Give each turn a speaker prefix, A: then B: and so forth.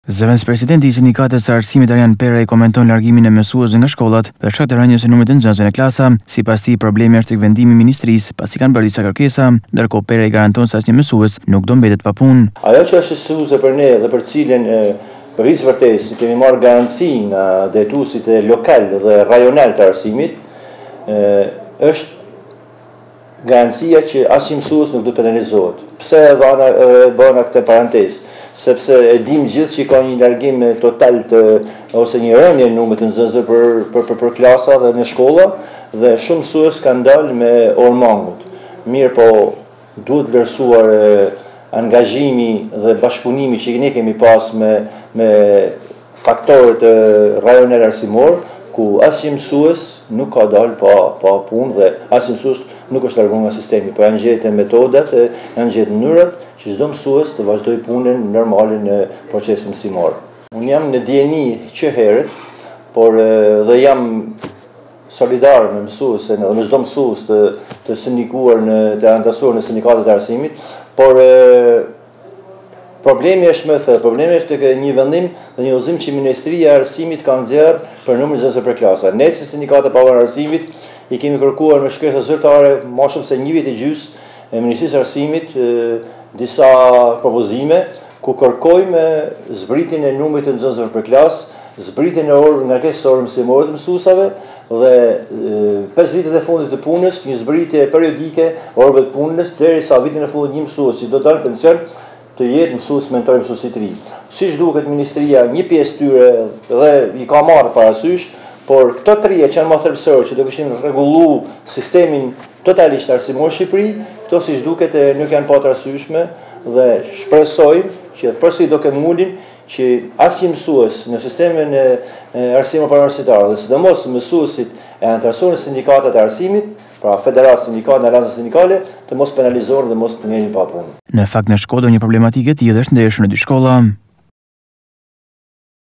A: Zëvendës presidenti i Sindikatës së Arsimit Arjan Perej komenton largimin e mësuesve nga shkollat për shkak të rënies së numrit të nxënësve në klasa. Sipas tij, problemi është tek vendimi i ministrisë, pasi kanë bërë disa kërkesa, ndërkohë Perej garanton se asnjë mësues nuk do mbetet pa punë.
B: Ajo që është sësuese për ne dhe për cilën për hisë vërtetës si kemi marrë garanci nga drejtuesit e lokal dhe rajonal të arsimit, është garancia që asnjë mësues nuk do të penalizohet. Pse bëna këtë parantezë? Sepse e dim gjithë që ka një largim total ose një rënje në numrit të nxënësve për klasa dhe në shkolla dhe shumë mësues kanë dalë me orë mangut. Mirë, po duhet vlerësuar angazhimi dhe bashkëpunimi që ne kemi pas me faktorët rajonal arsimor, ku asnjë mësues nuk ka dalë pa punë dhe asnjë mësues nuk është larguar nga sistemi. Po janë gjetur metodat, janë gjetur mënyrat që çdo mësues të vazhdojë punën normale në procesin mësimor. Unë jam në dieni që herët, por dhe jam solidar me mësuesin dhe me çdo mësues të sindikuar të anëtarësuar në sindikatet e arsimit, por problemi është më thellë, problemi është tek një vendim dhe një udhëzim që Ministria e Arsimit ka nxjerrë për numrin e nxënësve për klasa. Ne si Sindikata e Pavarur Arsimit i kemi kërkuar me shkresa zyrtare më shumë se një vit e gjysmë e Ministrisë së Arsimit disa propozime ku kërkojmë zbritjen e numrit të nxënësve për klasë, zbritjen e ngarkesës orë mësimore të mësuesave dhe 5 vitet e fundit të punës, një zbritje periodike orëve të punës derisa vitin e fundit një mësues që do të dalë në pension të jetë mësues mentor i mësuesit të ri. Siç duket Ministria një pjesë tyre dhe i ka marrë parasysh, por këto trije që janë më thelbësore që do kishin rregulluar sistemin totalisht arsimor në Shqipëri, këto siç duket nuk janë pa të arsyeshme dhe shpresojmë që përsëri do kemë mundin që asnjë mësues në sistemin e arsimit parauniversitar dhe sidomos mësuesit e anëtarësuar në sindikatat e arsimit, pra federat sindikale, alianca sindikale, të mos penalizohen dhe mos të ngjelin pa punë.
A: Në fakt në Shkodër një problematikë e tillë është ndershur në dy shkolla.